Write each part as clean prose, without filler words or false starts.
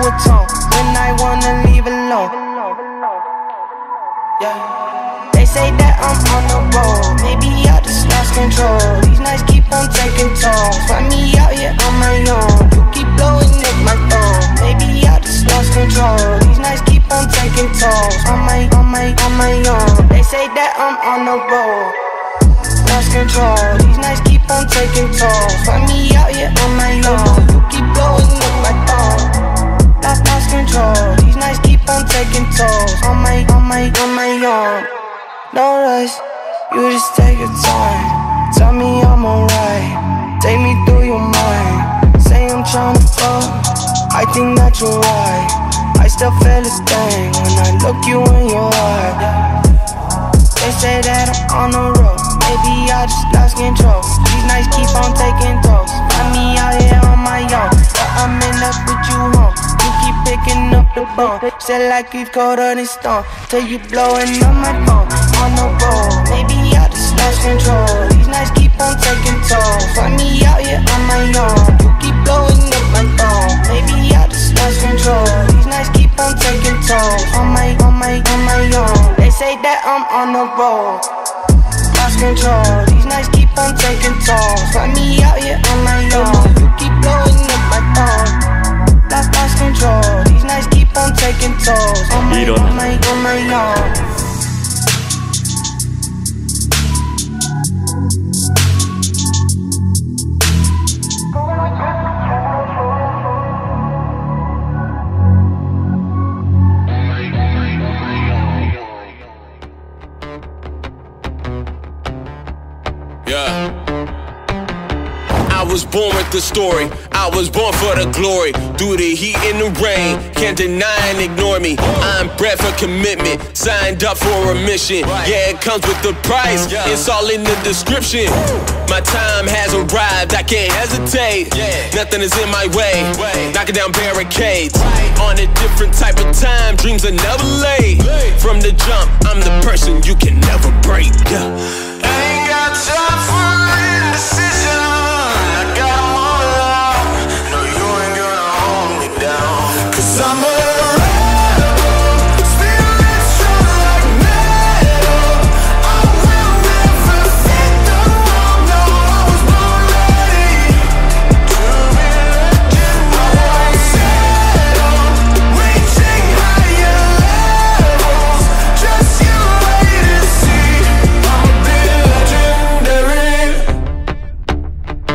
a tone when I wanna leave alone. Yeah. They say that I'm on the road, maybe I just lost control. These nights keep on taking tolls, find me out here on my own. You keep blowing up my phone, maybe I just lost control. These nights keep on taking tolls, on my own. They say that I'm on the road, lost control. These nights keep on taking tolls, find me out here on my own. You keep blowing up my phone, lost control. These nights keep on taking tolls, on my own. No rush, you just take your time. Tell me I'm alright, take me through your mind. Say I'm tryna fuck, I think that you're right. I still feel a thing when I look you in your eye. They say that I'm on the road, maybe I just lost control. These nights keep on taking tolls, find me out here on my own. But I'm in love with you home, you keep picking up the bone. Still I keep colder than stone, till you blowing up my phone. On the road, maybe I just lost control. These nights keep on taking tolls, find me out here on my own. You keep blowing up my phone, maybe I just lost control. These nights keep on taking tolls, on my own. They say that I'm on the road, lost control. These nights keep on taking tolls, find me out here on my own. You keep blowing up my phone, lost control. These nights keep on taking tolls, on my own. Yeah. I was born with the story, I was born for the glory. Through the heat and the rain, can't deny and ignore me. I'm bred for commitment, signed up for a mission. Yeah, it comes with the price, it's all in the description. My time has arrived, I can't hesitate. Nothing is in my way, knocking down barricades. On a different type of time, dreams are never late. From the jump, I'm the person you can never break. I ain't got time for indecision. I got 'em all out. No, you ain't gonna hold me down. 'Cause I'm a rebel, spirit strong like metal. I will never fit the wrong. No, I was born ready to be legend. I won't settle, reaching higher levels. Just you wait and see. I'm a bit legendary.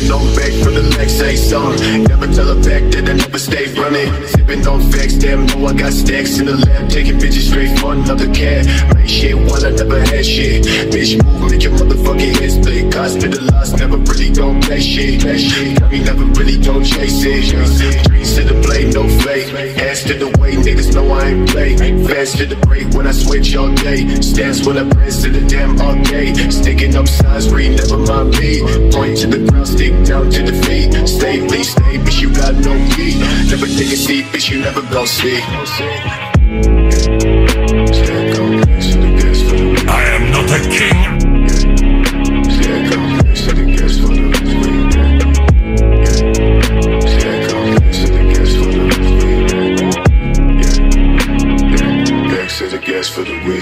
Sipping on back from the Lex, say something. Never tell her back that I never stay running. Sipping on facts, damn, know I got stacks in the lab. Taking bitches straight from another cat. Make shit while I never had shit. Bitch, move, make your motherfucking head split. Hospitalized, never really don't play shit. Got me never really don't chase it. Streets to the blade, no fake. Ass to the way, niggas know I ain't play. Fast to the break when I switch all day. Stance when I press to the damn arcade. Sticking up signs, read, never mind me. Point to the ground, stick down to the feet. Stay, please stay, bitch, you got no key. Never take a seat, bitch, you never gon' see. I am not a king. For the week,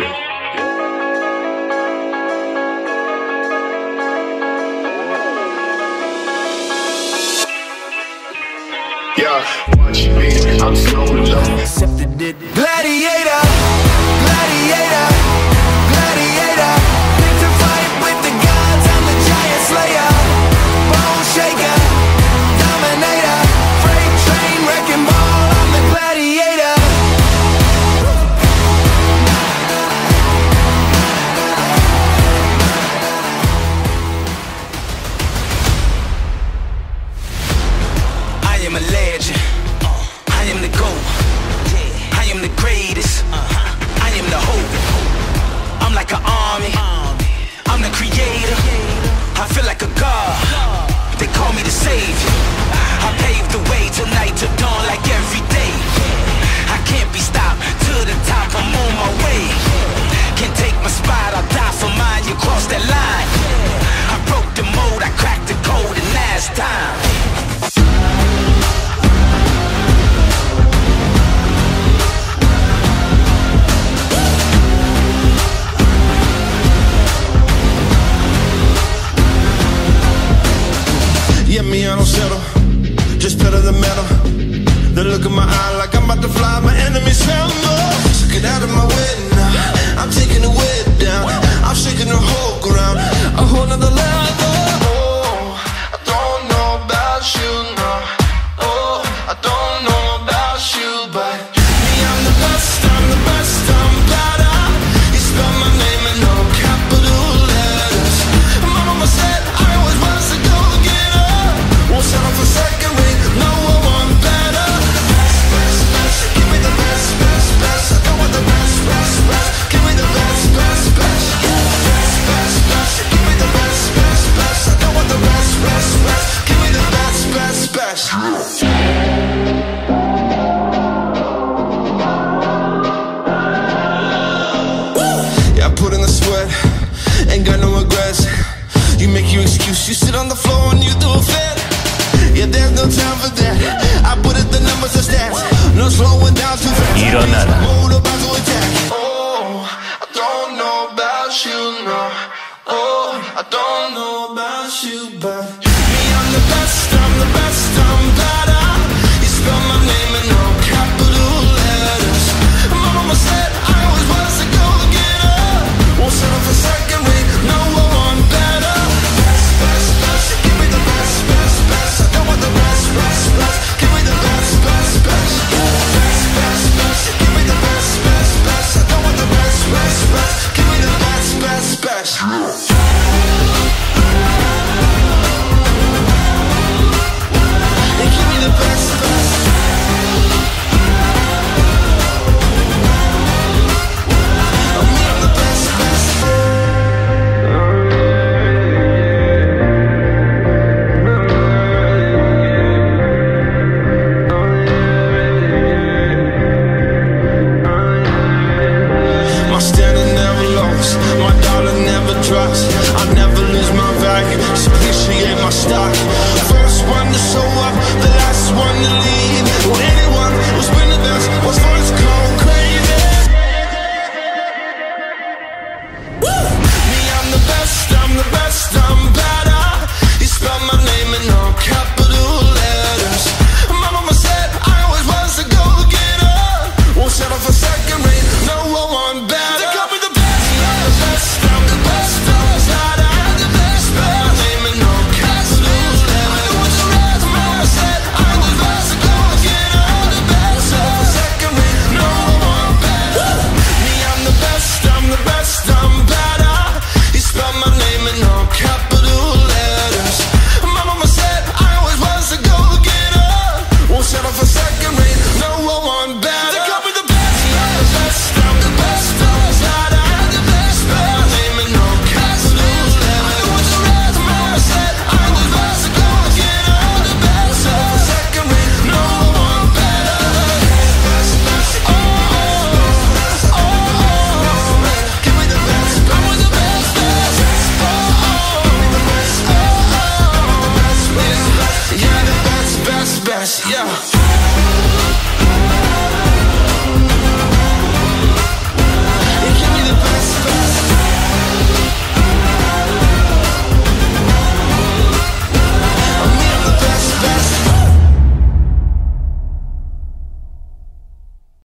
yeah, watch me, I'm so low. Accepted it. Gladiator, gladiator, gladiator. Pick to fight with the gods, I'm the giant slayer. Bone shaker, dominator. Freight train, wrecking ball, I'm the gladiator. I am a legend, I am the GOAT, I am the greatest, I am the hope. I'm like an army, I'm the creator, I feel like a god, they call me the savior. I paved the way tonight to dawn like every day. I can't be stopped, to the top, I'm on my way. Can't take my spot, I'll die for mine, you cross that line. I broke the mold, I cracked the code, and now it's time. Yeah, me, I don't settle, just pedal the metal. The look in my eye like I'm about to fly, my enemies tremble. So get out of my way now, I'm taking the weight down. I'm shaking the whole ground, a whole nother level. Oh, I don't know about you, no. Oh, I don't know about you, but me, I'm the best, I'm the best, I'm better. You spell my name in no capital letters. My mama said I was once a go-getter. Won't settle for second rate, no, I want better. Best, best, best, give me the best, best, best. I don't want the best, best, best. Give me the best, best, best. Best, best, best, give me the best, best, best. I don't want the best, best, best. Give me the best, best, best. Yeah, I put in the sweat, ain't got no regrets. You make your excuse, you sit on the floor and you do a fit. Yeah, there's no time for that. I put it the numbers and stats. No slowing down too fast. 일어나라. Mode about to attack. Oh, I don't know about you, no. Oh, I don't know about you, but